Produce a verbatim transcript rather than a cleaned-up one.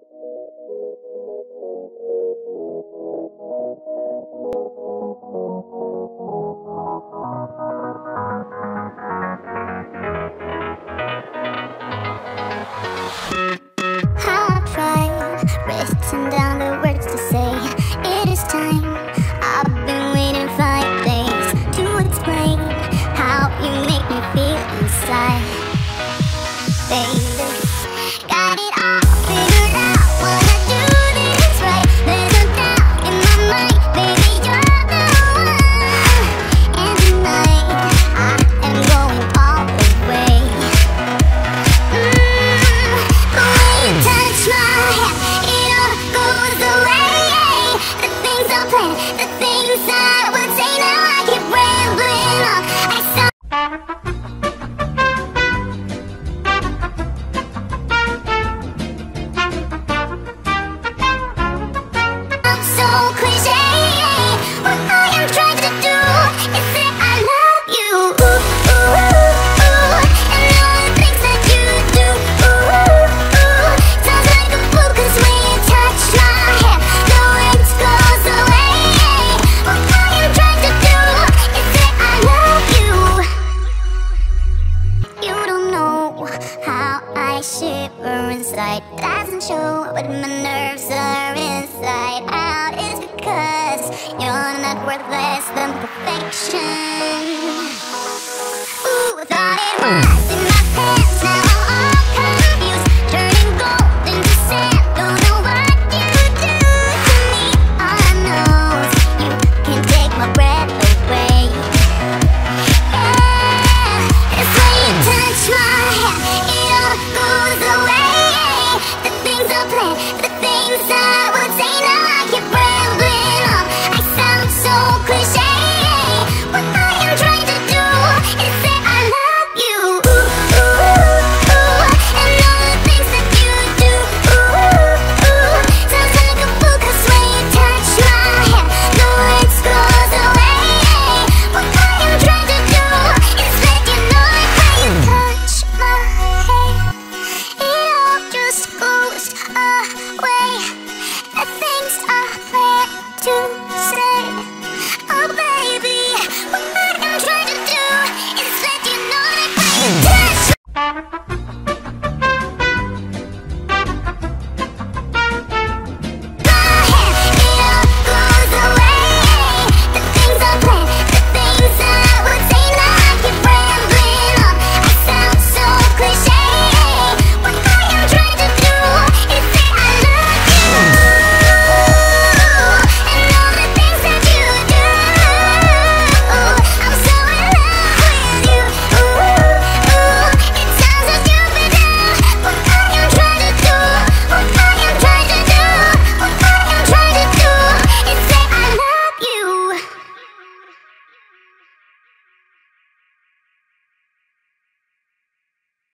Written down the words to say, it is time. I've been waiting five days to explain how you make me feel inside. Baby, got it all figured out, wanna do this right. There's no doubt in my mind, baby, you're the one. And tonight, I am going all the way. Mmm, the way you touch my hair, the things I would say, now I keep rambling on. I saw I'm so cliche. What I am trying to do is say I love you. Ooh, ooh, ooh, and all the things that you do. Ooh, ooh, sounds like a fool, 'cause when you touch my hair, the words goes away. I shiver inside, doesn't show, but my nerves are inside out. It's because you're not worth less than perfection. Ooh, I thought it was